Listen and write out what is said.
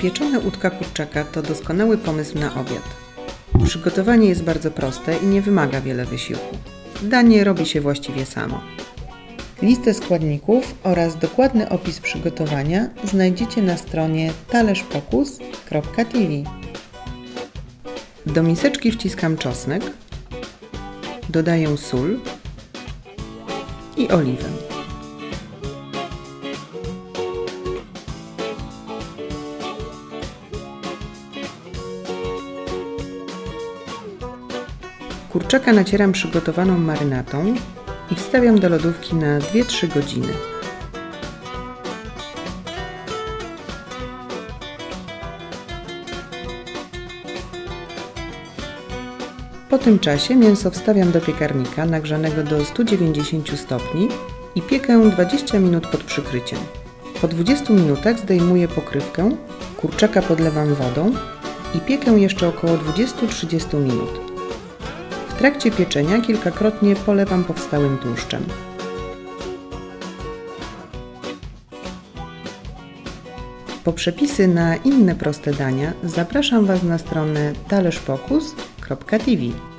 Pieczone udka kurczaka to doskonały pomysł na obiad. Przygotowanie jest bardzo proste i nie wymaga wiele wysiłku. Danie robi się właściwie samo. Listę składników oraz dokładny opis przygotowania znajdziecie na stronie talerzopokus.tv. Do miseczki wciskam czosnek, dodaję sól i oliwę. Kurczaka nacieram przygotowaną marynatą i wstawiam do lodówki na 2-3 godziny. Po tym czasie mięso wstawiam do piekarnika nagrzanego do 190 stopni i piekę 20 minut pod przykryciem. Po 20 minutach zdejmuję pokrywkę, kurczaka podlewam wodą i piekę jeszcze około 20-30 minut. W trakcie pieczenia kilkakrotnie polewam powstałym tłuszczem. Po przepisy na inne proste dania zapraszam Was na stronę talerzopokus.tv.